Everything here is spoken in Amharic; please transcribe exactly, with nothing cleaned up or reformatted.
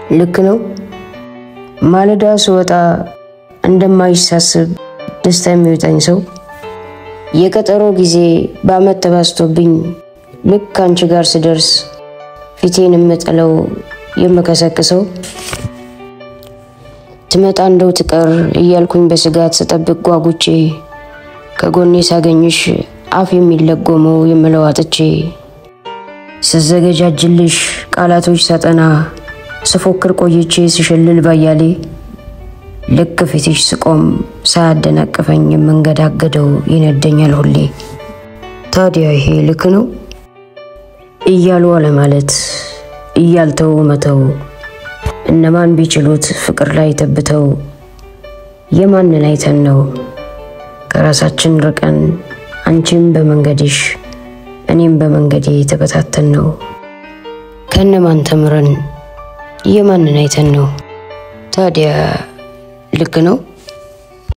ልክ ነው ማለዳ ስወጣ እንደማይሳስብ ደስታ የሚወጣኝ ሰው የቀጠሮ ጊዜ በአመት ተባስቶብኝ ልክ አንቺ ጋር ስደርስ ፊቴን መጥለው የመከሰከሰው ትመጣ እንደው ትቀር እያልኩኝ በስጋት ስጠብቅ ጓጉቼ ከጎኔ ሳገኝሽ አፍ የሚለጎመው የመለዋጥቼ ስዘገጃጅልሽ ቃላቶች ሳጠና ስፎክር ቆይቼ ስሸልል ባያሌ ልክ ፊትሽ ስቆም ሳያደናቅፈኝ መንገዳገደው ይነደኛል ሁሌ ታዲያ ይሄ ልክ ነው እያሉ አለ ማለት እያልተው መተው እነማን ቢችሉት ፍቅር ላይ ተብተው የማንን አይተን ነው ከራሳችን ርቀን አንቺም በመንገድሽ እኔም በመንገዴ ተበታተን ነው ከነማን ተምረን የማንን አይተን ነው ታዲያ ልክ ነው